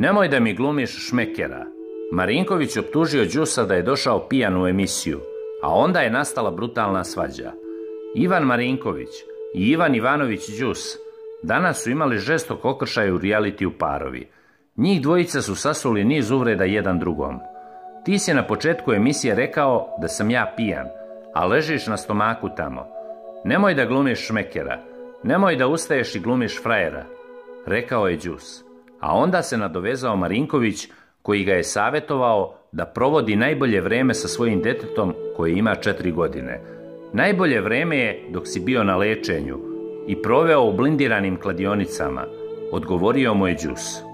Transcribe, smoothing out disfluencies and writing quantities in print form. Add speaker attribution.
Speaker 1: Nemoj da mi glumiš šmekera. Marinković optužio Đusa da je došao pijan u emisiju, a onda je nastala brutalna svađa. Ivan Marinković i Ivan Ivanović Đus danas su imali žestok okršaj u realitiju parovi. Njih dvojica su sasuli niz uvreda jedan drugom. Ti si na početku emisije rekao da sam ja pijan, a ležiš na stomaku tamo. Nemoj da glumiš šmekera, nemoj da ustaješ i glumiš frajera, rekao je Đus. A onda se nadovezao Marinković, koji ga je savjetovao da provodi najbolje vreme sa svojim detetom koje ima 4 godine. Najbolje vreme je dok si bio na lečenju i proveo u blindiranim kladionicama, odgovorio mu je Đus.